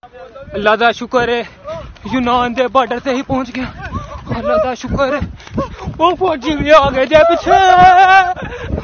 अल्लाह दा शुक्र है यूनान दे बॉर्डर से ही पहुंच गया। अल्लाह दा शुक्र है वो फौजी भी आ गए जे पीछे।